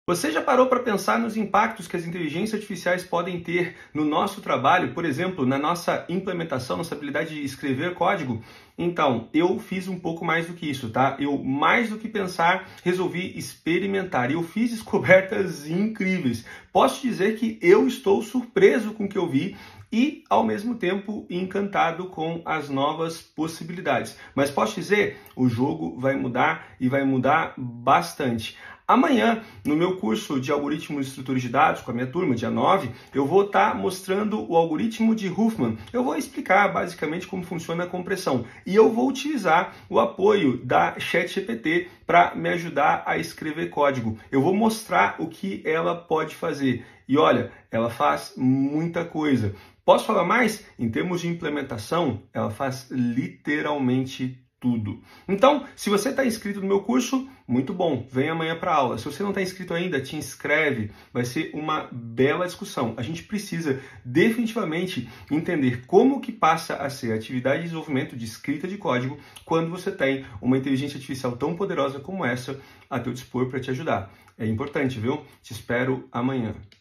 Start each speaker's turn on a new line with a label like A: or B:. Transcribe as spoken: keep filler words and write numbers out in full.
A: Você já parou para pensar nos impactos que as inteligências artificiais podem ter no nosso trabalho, por exemplo, na nossa implementação, nossa habilidade de escrever código? Então, eu fiz um pouco mais do que isso, tá? Eu, mais do que pensar, resolvi experimentar e eu fiz descobertas incríveis. Posso dizer que eu estou surpreso com o que eu vi e, ao mesmo tempo, encantado com as novas possibilidades. Mas posso dizer, o jogo vai mudar e vai mudar bastante. Amanhã, no meu curso de algoritmos e estruturas de dados, com a minha turma, dia nove, eu vou estar mostrando o algoritmo de Huffman. Eu vou explicar basicamente como funciona a compressão. E eu vou utilizar o apoio da ChatGPT para me ajudar a escrever código. Eu vou mostrar o que ela pode fazer. E olha, ela faz muita coisa. Posso falar mais? Em termos de implementação, ela faz literalmente tudo. Então, se você está inscrito no meu curso, muito bom, vem amanhã para a aula. Se você não está inscrito ainda, te inscreve, vai ser uma bela discussão. A gente precisa definitivamente entender como que passa a ser a atividade de desenvolvimento de escrita de código quando você tem uma inteligência artificial tão poderosa como essa a teu dispor para te ajudar. É importante, viu? Te espero amanhã.